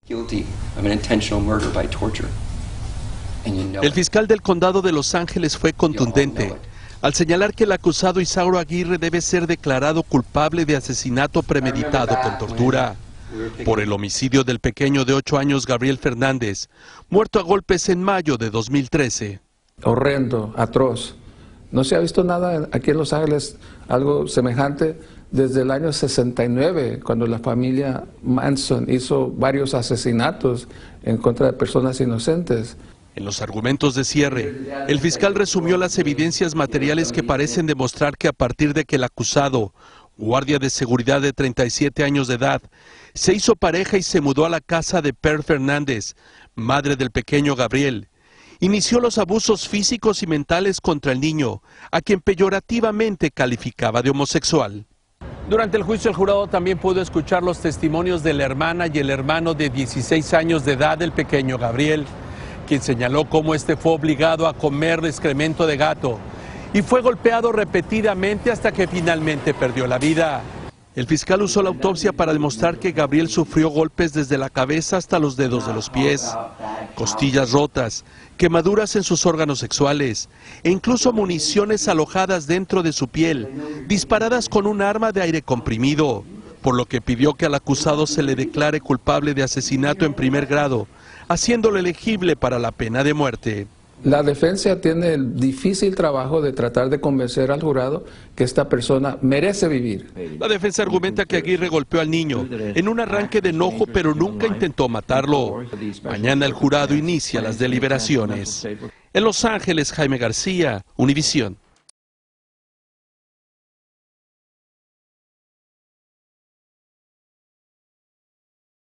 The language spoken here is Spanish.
El fiscal del condado de Los Ángeles fue contundente al señalar que el acusado Isauro Aguirre debe ser declarado culpable de asesinato premeditado con tortura por el homicidio del pequeño de 8 años Gabriel Fernández, muerto a golpes en mayo de 2013. Horrendo, atroz. No se ha visto nada aquí en Los Ángeles, algo semejante, desde el año 69, cuando la familia Manson hizo varios asesinatos en contra de personas inocentes. En los argumentos de cierre, el fiscal resumió las evidencias materiales que parecen demostrar que a partir de que el acusado, guardia de seguridad de 37 años de edad, se hizo pareja y se mudó a la casa de Pearl Fernández, madre del pequeño Gabriel, inició los abusos físicos y mentales contra el niño, a quien peyorativamente calificaba de homosexual. Durante el juicio, el jurado también pudo escuchar los testimonios de la hermana y el hermano de 16 años de edad del pequeño Gabriel, quien señaló cómo este fue obligado a comer excremento de gato y fue golpeado repetidamente hasta que finalmente perdió la vida. El fiscal usó la autopsia para demostrar que Gabriel sufrió golpes desde la cabeza hasta los dedos de los pies, costillas rotas, quemaduras en sus órganos sexuales e incluso municiones alojadas dentro de su piel, disparadas con un arma de aire comprimido, por lo que pidió que al acusado se le declare culpable de asesinato en primer grado, haciéndolo elegible para la pena de muerte. La defensa tiene el difícil trabajo de tratar de convencer al jurado que esta persona merece vivir. La defensa argumenta que Aguirre golpeó al niño en un arranque de enojo, pero nunca intentó matarlo. Mañana el jurado inicia las deliberaciones. En Los Ángeles, Jaime García, Univisión.